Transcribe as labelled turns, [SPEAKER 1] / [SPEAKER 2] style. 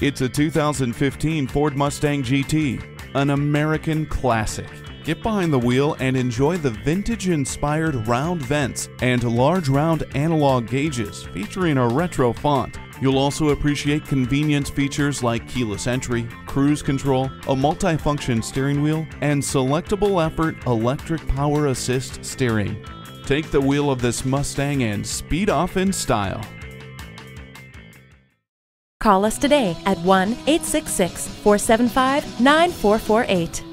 [SPEAKER 1] It's a 2015 Ford Mustang GT, an American classic. Get behind the wheel and enjoy the vintage-inspired round vents and large round analog gauges featuring a retro font. You'll also appreciate convenience features like keyless entry, cruise control, a multi-function steering wheel, and selectable effort electric power assist steering. Take the wheel of this Mustang and speed off in style.
[SPEAKER 2] Call us today at 1-866-475-9448.